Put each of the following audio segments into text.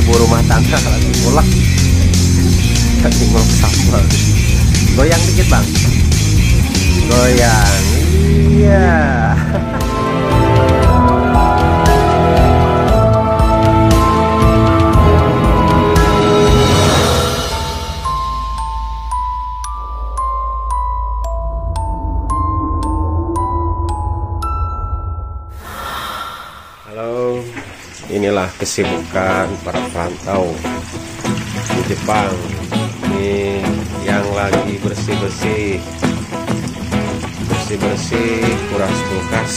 ibu rumah tangga lagi ngulek sambal. Goyang dikit bang, goyang, iya. Halo, inilah kesibukan para perantau di Jepang. Ini yang lagi bersih-bersih, kuras kulkas,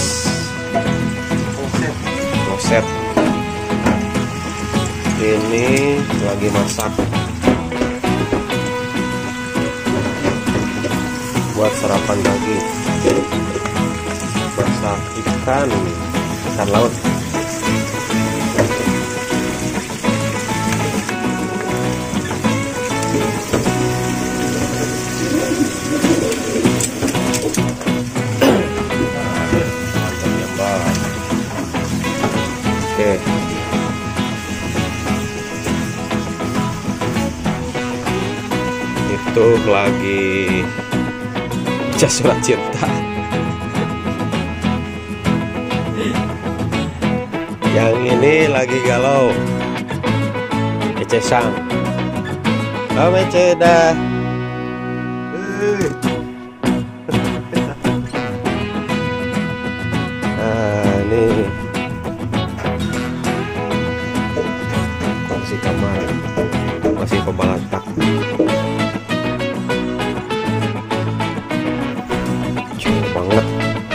kloset. Ini lagi masak buat sarapan pagi. Masak ikan laut. Oke. Itu lagi baca surat cinta. Yang ini lagi galau. Ece Sang. Oh Ece dah. Ini kondisi kamar masih pembalatak. Cuy banget.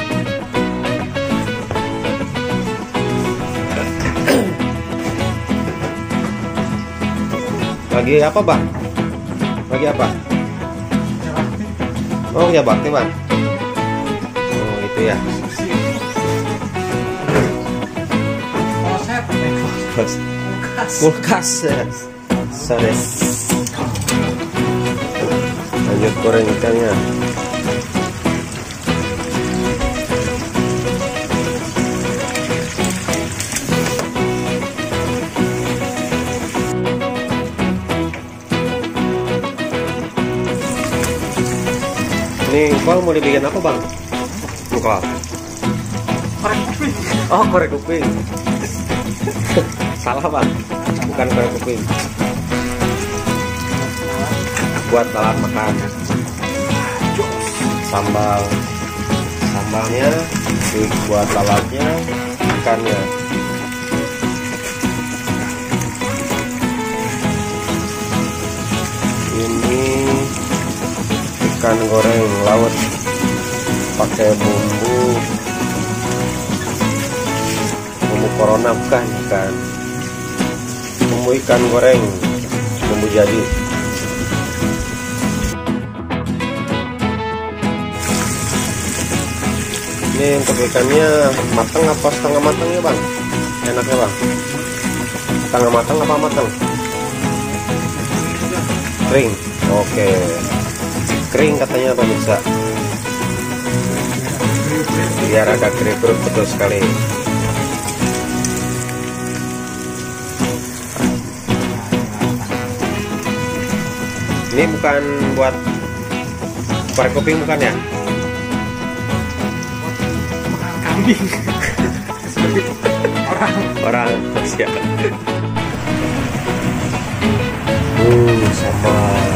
Lagi apa bang? Lagi apa? Oh ya bakti bang. Oh itu ya. Kulkas. Sorry. Lanjut goreng ikannya. Ini kol mau dibikin apa bang? Kol. Korek kuping. Oh korek kuping. Salah bang, bukan korek kuping. Buat alat makan. Sambalnya, buat lalatnya, ikannya. Ini ikan goreng laut pakai bumbu corona, bukan bumbu ikan goreng, bumbu jadi. Ini untuk ikannya matang apa setengah matang ya bang? Enaknya bang, setengah matang apa matang? Kering. Oke, kering katanya pemirsa, biar agak kriuk-kriuk. Betul sekali. Ini bukan buat korek kuping bukan ya? Kambing. Orang siap. Sambal.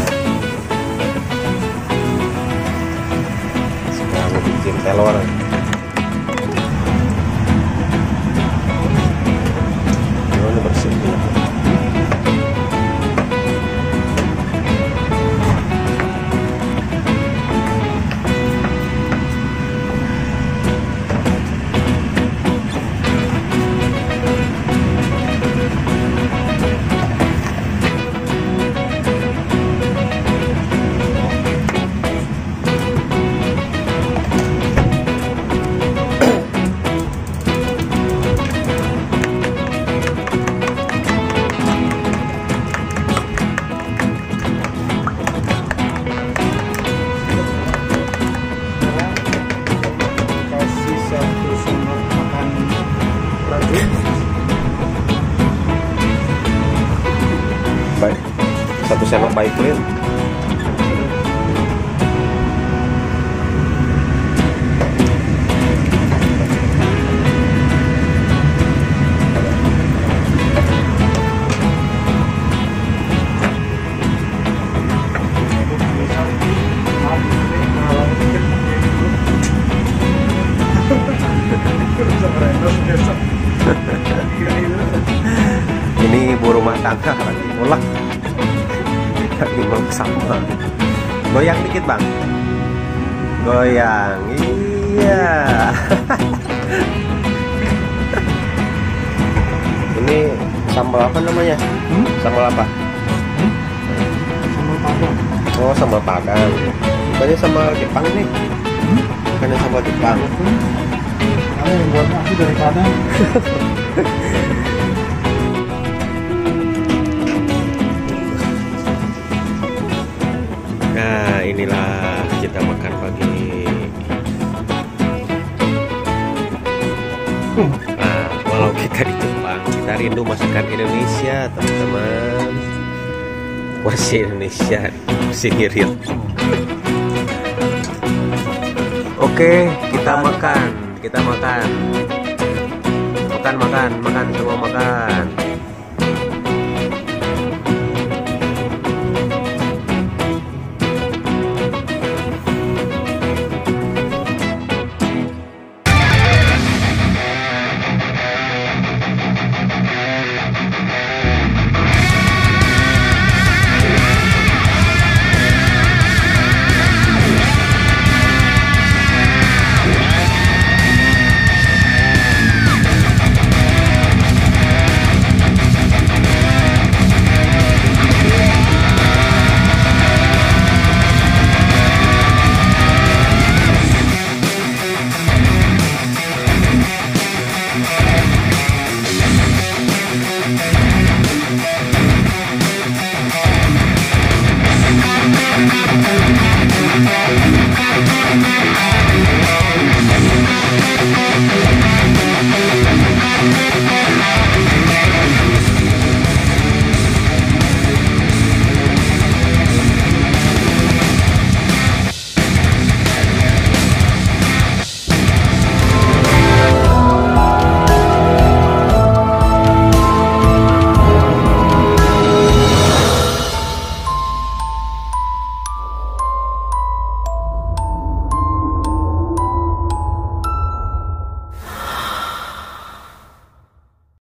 Sekarang bikin telur. Ini bersih. sendok baik Lin. Ini ibu rumah tangga lagi mulak, lagi mulak sama. Goyang dikit bang, goyang, iya. Ini sambal apa namanya? Sambal apa? Sambal Padang. Oh, sambal Padang. Bukannya sambal Jepang nih? Bukannya sambal Jepang? Ada yang buatnya aku dari Padang. Nah, inilah kita makan pagi. Nah, walau kita di Jepang, kita rindu masakan Indonesia, teman-teman. Masih Indonesia, masih ngirit. Oke, kita makan, makan, semua makan.